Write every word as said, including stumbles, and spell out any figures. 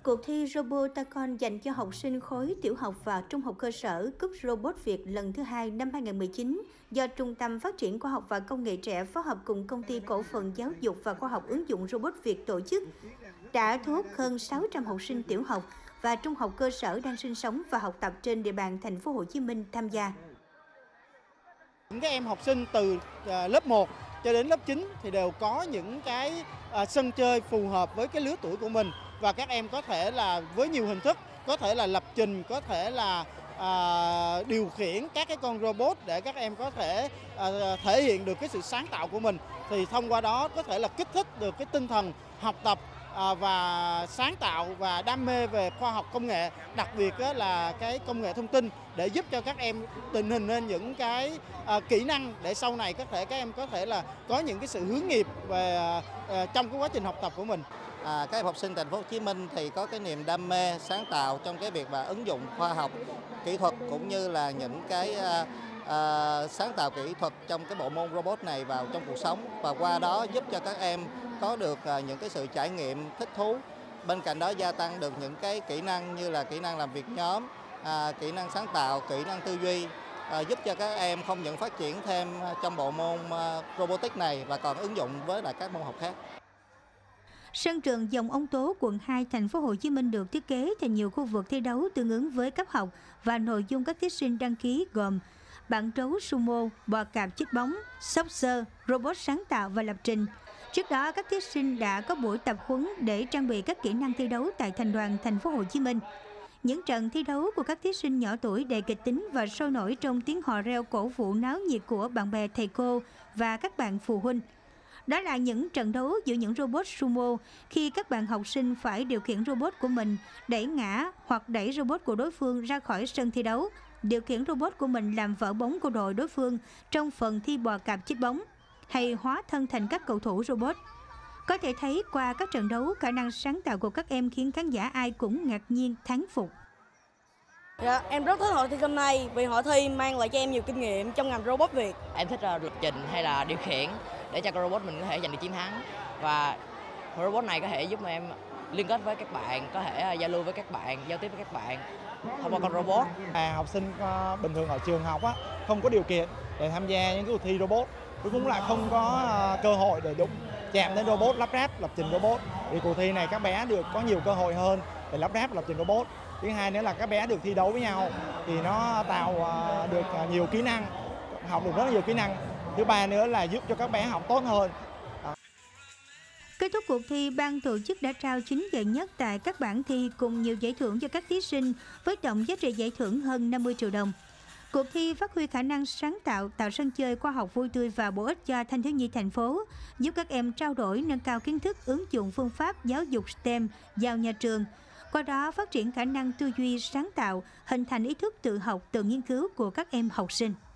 Cuộc thi Robotacon dành cho học sinh khối tiểu học và trung học cơ sở Cúp Robot Việt lần thứ hai năm hai nghìn không trăm mười chín do Trung tâm Phát triển Khoa học và Công nghệ trẻ phối hợp cùng Công ty Cổ phần Giáo dục và Khoa học ứng dụng Robot Việt tổ chức, đã thu hút hơn sáu trăm học sinh tiểu học và trung học cơ sở đang sinh sống và học tập trên địa bàn thành phố Hồ Chí Minh tham gia. Những các em học sinh từ lớp một cho đến lớp chín thì đều có những cái sân chơi phù hợp với cái lứa tuổi của mình, và các em có thể là với nhiều hình thức, có thể là lập trình, có thể là à, điều khiển các cái con robot để các em có thể à, thể hiện được cái sự sáng tạo của mình. Thì thông qua đó có thể là kích thích được cái tinh thần học tập à, và sáng tạo và đam mê về khoa học công nghệ, đặc biệt là cái công nghệ thông tin, để giúp cho các em định hình lên những cái à, kỹ năng để sau này có thể các em có thể là có những cái sự hướng nghiệp về à, trong cái quá trình học tập của mình. À, các em học sinh thành phố Hồ Chí Minh thì có cái niềm đam mê sáng tạo trong cái việc mà ứng dụng khoa học kỹ thuật cũng như là những cái à, à, sáng tạo kỹ thuật trong cái bộ môn robot này vào trong cuộc sống, và qua đó giúp cho các em có được à, những cái sự trải nghiệm thích thú. Bên cạnh đó gia tăng được những cái kỹ năng như là kỹ năng làm việc nhóm, à, kỹ năng sáng tạo, kỹ năng tư duy, à, giúp cho các em không những phát triển thêm trong bộ môn à, robotics này và còn ứng dụng với lại các môn học khác. Sân trường Dòng Ông Tố, quận hai, thành phố Hồ Chí Minh được thiết kế thành nhiều khu vực thi đấu tương ứng với cấp học, và nội dung các thí sinh đăng ký gồm bảng trấu sumo, bò cạp chích bóng, sóc sơ, robot sáng tạo và lập trình. Trước đó, các thí sinh đã có buổi tập huấn để trang bị các kỹ năng thi đấu tại thành đoàn thành phố Hồ Chí Minh. Những trận thi đấu của các thí sinh nhỏ tuổi đầy kịch tính và sôi nổi trong tiếng hò reo cổ vũ náo nhiệt của bạn bè, thầy cô và các bạn phụ huynh. Đó là những trận đấu giữa những robot sumo, khi các bạn học sinh phải điều khiển robot của mình đẩy ngã hoặc đẩy robot của đối phương ra khỏi sân thi đấu, điều khiển robot của mình làm vỡ bóng của đội đối phương trong phần thi bò cạp chích bóng, hay hóa thân thành các cầu thủ robot. Có thể thấy qua các trận đấu, khả năng sáng tạo của các em khiến khán giả ai cũng ngạc nhiên, thán phục. Dạ, em rất thích hội thi hôm nay vì hội thi mang lại cho em nhiều kinh nghiệm trong ngành robot Việt. Em thích uh, lập trình hay là điều khiển để cho con robot mình có thể giành được chiến thắng, và robot này có thể giúp em liên kết với các bạn, có thể uh, giao lưu với các bạn, giao tiếp với các bạn thông qua con robot. À, học sinh uh, bình thường ở trường học á, không có điều kiện để tham gia những cái cuộc thi robot, cũng là không có uh, cơ hội để đụng chạm đến robot, lắp ráp, lập trình robot. Thì cuộc thi này các bé được có nhiều cơ hội hơn để lắp ráp, lập trình robot. Thứ hai nữa là các bé được thi đấu với nhau thì nó tạo uh, được uh, nhiều kỹ năng, học được rất nhiều kỹ năng. Thứ ba nữa là giúp cho các bé học tốt hơn. Kết thúc cuộc thi, ban tổ chức đã trao chín giải nhất tại các bảng thi cùng nhiều giải thưởng cho các thí sinh với tổng giá trị giải thưởng hơn năm mươi triệu đồng. Cuộc thi phát huy khả năng sáng tạo, tạo sân chơi khoa học vui tươi và bổ ích cho thanh thiếu nhi thành phố, giúp các em trao đổi, nâng cao kiến thức, ứng dụng phương pháp giáo dục STEM vào nhà trường. Qua đó phát triển khả năng tư duy sáng tạo, hình thành ý thức tự học, tự nghiên cứu của các em học sinh.